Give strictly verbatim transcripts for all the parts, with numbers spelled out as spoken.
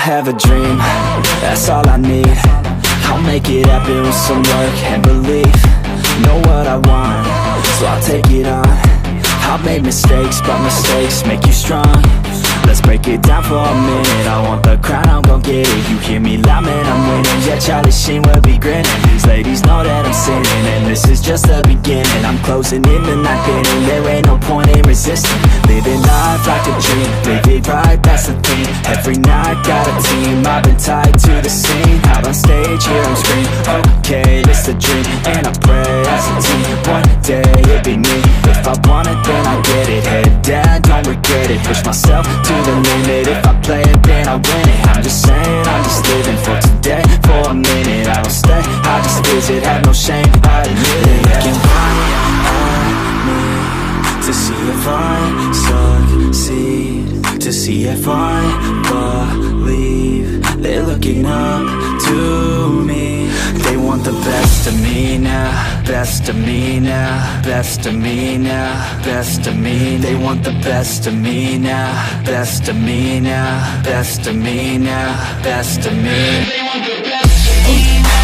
have a dream, that's all I need. I'll make it happen with some work and belief. Know what I want, so I'll take it on. I've made mistakes, but mistakes make you strong. Let's break it down for a minute. I want the crown, I'm gon' get it. You hear me loud, man, I'm winning. Yeah, Charlie Sheen will be grinning. These ladies know that I'm sinning, and this is just the beginning. I'm closing in the ninth inning. There ain't no point in resisting. Living life like a dream, live it right, that's the thing. Every night, got a team, I've been tied to the scene. Out on stage, here I'm screaming, okay, this a dream. And I pray as a team, one day it'll be me. If I want it, then I get it. Head down, don't regret it. Push myself to the limit. If I play it, then I win it. I'm just saying, I'm just living for today. For a minute, I don't stay, I just visit. Have no shame, I admit it. Looking right at me to see if I succeed, to see if I believe. They're looking up to me. They want the best of me now, best of me now, best of me now, best of me. They want the best of me now, best of me now, best of me now, best of me. They want the best of me now.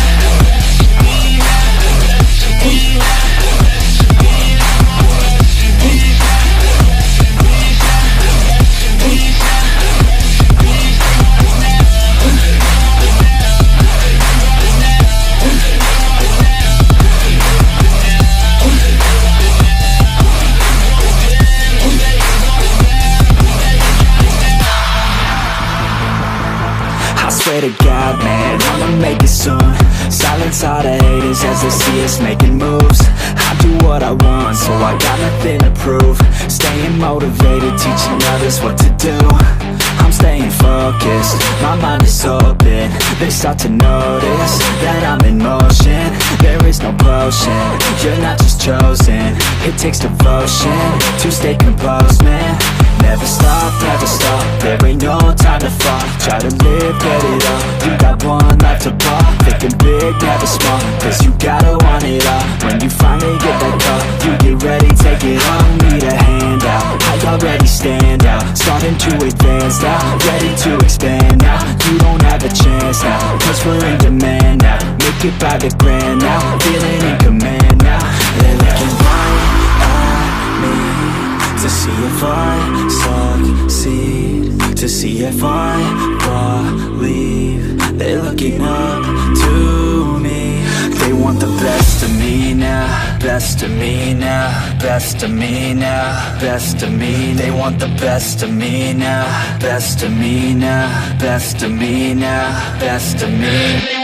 I swear to God, man, I'ma make it soon. Silence all the haters as they see us making moves. I do what I want, so I got nothing to prove. Staying motivated, teaching others what to do. I'm staying focused, my mind is open. They start to notice that I'm in motion. There is no potion, you're not just chosen. It takes devotion to stay composed, man. Never stop, never stop, there ain't no time to fall. Try to live, get it up, you got one life to ball. Thinking big, never small, cause you gotta want it all. When you finally get that call, you get ready, take it on. Need a hand out, I already stand out. Starting to advance now, ready to expand now. You don't have a chance now, cause we're in demand now. Make it by the grand now, feeling in command now. They're looking right at me to see if I succeed, to see if I believe. They're looking up to me. They want the best of me now, best of me now, best of me now, best of me. They want the best of me now, best of me now, best of me now, best of me.